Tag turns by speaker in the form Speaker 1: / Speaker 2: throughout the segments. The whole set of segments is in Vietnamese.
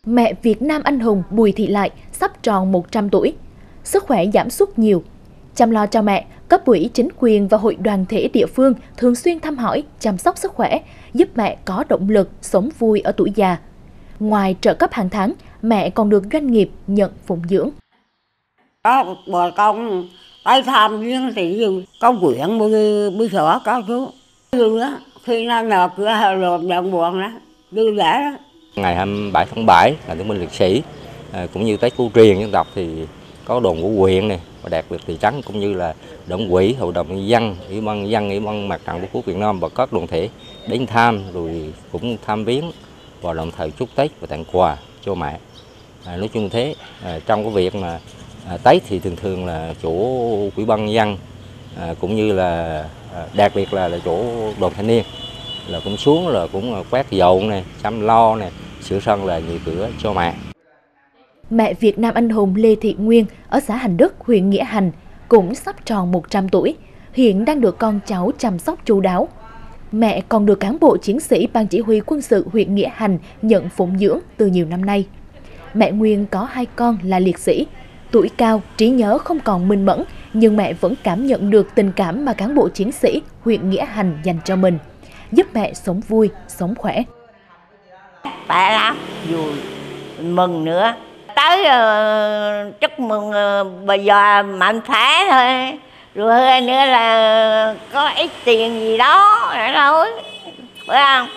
Speaker 1: Mẹ Việt Nam anh hùng Bùi Thị Lại sắp tròn 100 tuổi. Sức khỏe giảm sút nhiều. Chăm lo cho mẹ, cấp ủy chính quyền và hội đoàn thể địa phương thường xuyên thăm hỏi, chăm sóc sức khỏe, giúp mẹ có động lực sống vui ở tuổi già. Ngoài trợ cấp hàng tháng, mẹ còn được doanh nghiệp nhận phụng dưỡng.
Speaker 2: Có bà con tới thăm viên thì có quyện bây giờ có chú khi nó nộp cửa lộn nhận buồn đó đưa lễ đó.
Speaker 3: Ngày 27 tháng 7 là thương binh liệt sĩ cũng như Tết cổ truyền dân tộc thì có đồn của huyện này và đặc biệt thị trấn cũng như là đảng ủy, hội đồng nhân dân, ủy ban mặt trận tổ quốc Việt Nam và các đoàn thể đến thăm rồi cũng thăm viếng và đồng thời chúc Tết và tặng quà cho mẹ. Nói chung thế trong cái việc mà Tết thì thường là chỗ ủy ban nhân dân cũng như là đặc biệt là chỗ đoàn thanh niên là cũng xuống là cũng quét dọn này, chăm lo này, sửa sân là nhiều cửa cho mẹ.
Speaker 1: Mẹ Việt Nam anh hùng Lê Thị Nguyên ở xã Hành Đức, huyện Nghĩa Hành cũng sắp tròn 100 tuổi, hiện đang được con cháu chăm sóc chu đáo. Mẹ còn được cán bộ chiến sĩ Ban Chỉ huy Quân sự huyện Nghĩa Hành nhận phụng dưỡng từ nhiều năm nay. Mẹ Nguyên có 2 con là liệt sĩ. Tuổi cao, trí nhớ không còn minh mẫn, nhưng mẹ vẫn cảm nhận được tình cảm mà cán bộ chiến sĩ huyện Nghĩa Hành dành cho mình, giúp mẹ sống vui, sống khỏe.
Speaker 2: Khỏe lắm, vui, mừng nữa. Tới chúc mừng bây giờ mạnh khỏe thôi. Rồi hơn nữa là có ít tiền gì đó nữa thôi, phải không?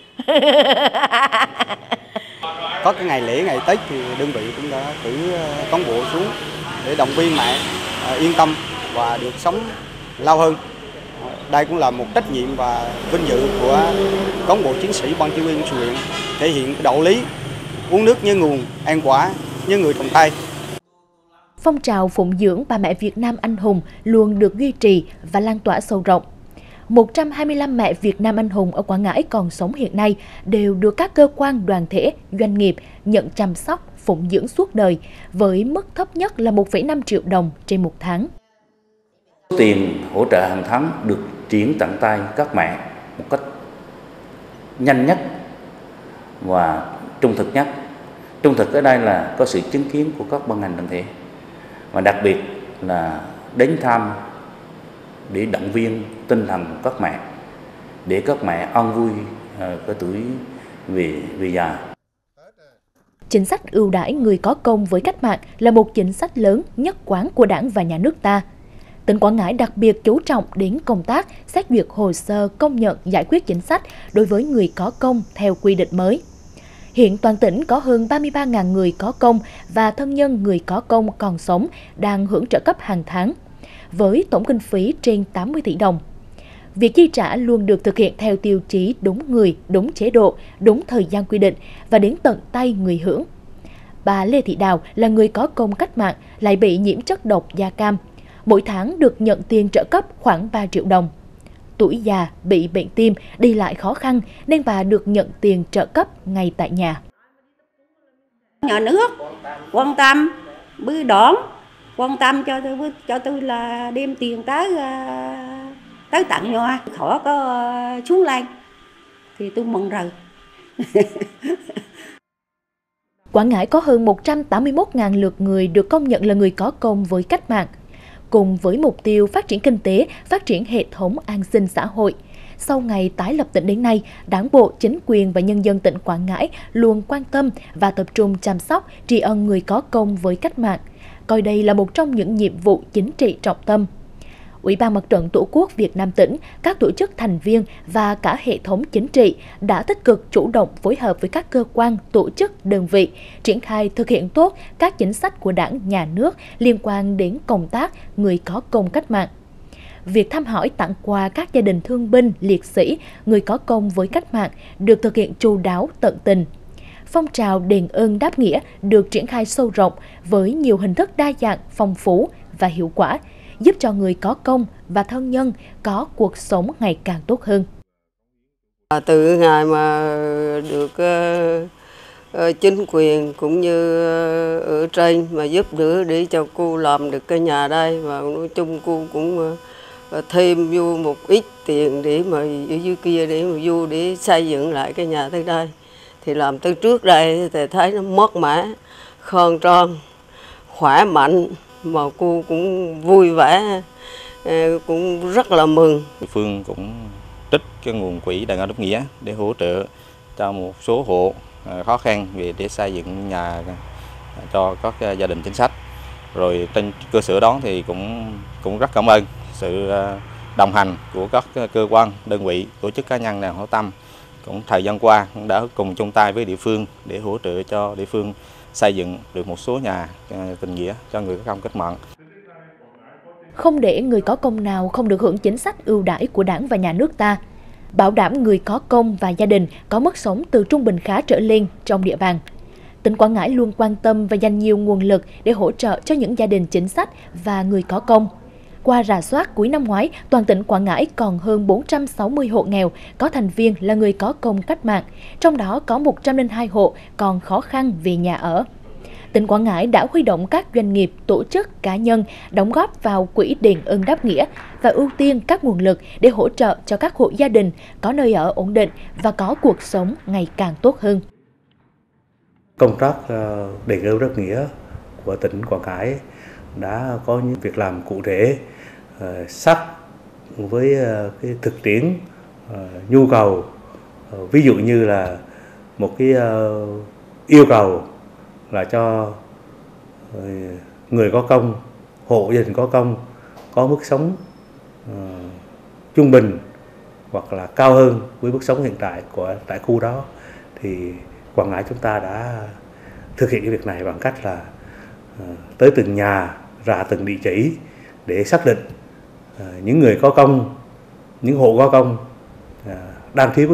Speaker 4: Có cái ngày lễ, ngày Tết thì đơn vị cũng đã cử cán bộ xuống để động viên mẹ yên tâm và được sống lâu hơn. Đây cũng là một trách nhiệm và vinh dự của cán bộ chiến sĩ Ban Chỉ huy Quân sự huyện, thể hiện đạo lý uống nước như nguồn, ăn quả như người trồng cây.
Speaker 1: Phong trào phụng dưỡng bà mẹ Việt Nam anh hùng luôn được duy trì và lan tỏa sâu rộng. 125 mẹ Việt Nam anh hùng ở Quảng Ngãi còn sống hiện nay đều được các cơ quan, đoàn thể, doanh nghiệp nhận chăm sóc, phụng dưỡng suốt đời với mức thấp nhất là 1,5 triệu đồng trên một tháng.
Speaker 5: Tiền hỗ trợ hàng tháng được chuyển tận tay các mẹ một cách nhanh nhất và trung thực nhất. Trung thực ở đây là có sự chứng kiến của các ban ngành đoàn thể và đặc biệt là đến thăm để động viên tinh thần các mẹ, để các mẹ an vui cái tuổi về già.
Speaker 1: Chính sách ưu đãi người có công với cách mạng là một chính sách lớn nhất quán của Đảng và Nhà nước ta. Tỉnh Quảng Ngãi đặc biệt chú trọng đến công tác xét duyệt hồ sơ công nhận giải quyết chính sách đối với người có công theo quy định mới. Hiện toàn tỉnh có hơn 33.000 người có công và thân nhân người có công còn sống đang hưởng trợ cấp hàng tháng, với tổng kinh phí trên 80 tỷ đồng. Việc chi trả luôn được thực hiện theo tiêu chí đúng người, đúng chế độ, đúng thời gian quy định và đến tận tay người hưởng. Bà Lê Thị Đào là người có công cách mạng lại bị nhiễm chất độc da cam. Mỗi tháng được nhận tiền trợ cấp khoảng 3 triệu đồng. Tuổi già, bị bệnh tim, đi lại khó khăn nên bà được nhận tiền trợ cấp ngay tại nhà.
Speaker 2: Nhà nước quan tâm, bư đón, quan tâm cho tôi là đem tiền tới tận nhà, khỏi có xuống lên thì tôi mừng rồi.
Speaker 1: Quảng Ngãi có hơn 181.000 lượt người được công nhận là người có công với cách mạng. Cùng với mục tiêu phát triển kinh tế, phát triển hệ thống an sinh xã hội. Sau ngày tái lập tỉnh đến nay, Đảng bộ, chính quyền và nhân dân tỉnh Quảng Ngãi luôn quan tâm và tập trung chăm sóc, tri ân người có công với cách mạng, coi đây là một trong những nhiệm vụ chính trị trọng tâm. Ủy ban Mặt trận Tổ quốc Việt Nam tỉnh, các tổ chức thành viên và cả hệ thống chính trị đã tích cực chủ động phối hợp với các cơ quan, tổ chức, đơn vị, triển khai thực hiện tốt các chính sách của Đảng, Nhà nước liên quan đến công tác người có công cách mạng. Việc thăm hỏi tặng quà các gia đình thương binh, liệt sĩ, người có công với cách mạng được thực hiện chu đáo, tận tình. Phong trào đền ơn đáp nghĩa được triển khai sâu rộng với nhiều hình thức đa dạng, phong phú và hiệu quả, giúp cho người có công và thân nhân có cuộc sống ngày càng tốt hơn.
Speaker 6: Từ ngày mà được chính quyền cũng như ở trên mà giúp đỡ để cho cô làm được cái nhà đây, và nói chung cô cũng thêm vô một ít tiền để mà ở dưới kia để mà vô để xây dựng lại cái nhà tới đây. thì làm từ trước đây thì thấy nó mát mẻ, khôn tròn, khỏe mạnh, mà cô cũng vui vẻ, cũng rất là mừng.
Speaker 7: Địa phương cũng trích cái nguồn quỹ Đàn Ân Đáp Nghĩa để hỗ trợ cho một số hộ khó khăn về để xây dựng nhà cho các gia đình chính sách. Rồi trên cơ sở đó thì cũng rất cảm ơn sự đồng hành của các cơ quan, đơn vị, tổ chức cá nhân nào hảo tâm. Cũng thời gian qua cũng đã cùng chung tay với địa phương để hỗ trợ cho địa phương xây dựng được một số nhà tình nghĩa cho người có công cách mạng.
Speaker 1: Không để người có công nào không được hưởng chính sách ưu đãi của Đảng và Nhà nước ta, bảo đảm người có công và gia đình có mức sống từ trung bình khá trở lên trong địa bàn. Tỉnh Quảng Ngãi luôn quan tâm và dành nhiều nguồn lực để hỗ trợ cho những gia đình chính sách và người có công. Qua rà soát cuối năm ngoái, toàn tỉnh Quảng Ngãi còn hơn 460 hộ nghèo có thành viên là người có công cách mạng, trong đó có 102 hộ còn khó khăn về nhà ở. Tỉnh Quảng Ngãi đã huy động các doanh nghiệp, tổ chức, cá nhân đóng góp vào quỹ đền ơn đáp nghĩa và ưu tiên các nguồn lực để hỗ trợ cho các hộ gia đình có nơi ở ổn định và có cuộc sống ngày càng tốt hơn.
Speaker 8: Công tác đền ơn đáp nghĩa của tỉnh Quảng Ngãi đã có những việc làm cụ thể, sát với cái thực tiễn, nhu cầu. Ví dụ như là một cái yêu cầu là cho người có công, hộ gia đình có công có mức sống trung bình hoặc là cao hơn với mức sống hiện tại của tại khu đó, thì Quảng Ngãi chúng ta đã thực hiện cái việc này bằng cách là tới từng nhà, ra từng địa chỉ để xác định những người có công, những hộ có công đang thiếu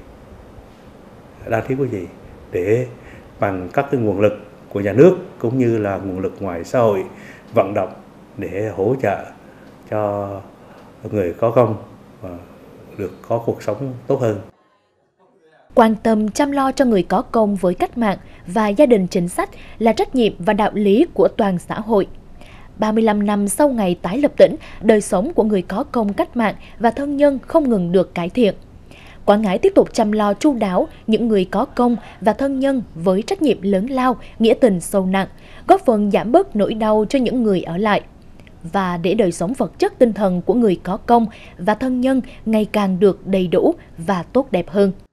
Speaker 8: cái gì, để bằng các cái nguồn lực của nhà nước cũng như là nguồn lực ngoài xã hội vận động để hỗ trợ cho người có công được có cuộc sống tốt hơn.
Speaker 1: Quan tâm chăm lo cho người có công với cách mạng và gia đình chính sách là trách nhiệm và đạo lý của toàn xã hội. 35 năm sau ngày tái lập tỉnh, đời sống của người có công cách mạng và thân nhân không ngừng được cải thiện. Quảng Ngãi tiếp tục chăm lo chu đáo những người có công và thân nhân với trách nhiệm lớn lao, nghĩa tình sâu nặng, góp phần giảm bớt nỗi đau cho những người ở lại. Và để đời sống vật chất tinh thần của người có công và thân nhân ngày càng được đầy đủ và tốt đẹp hơn.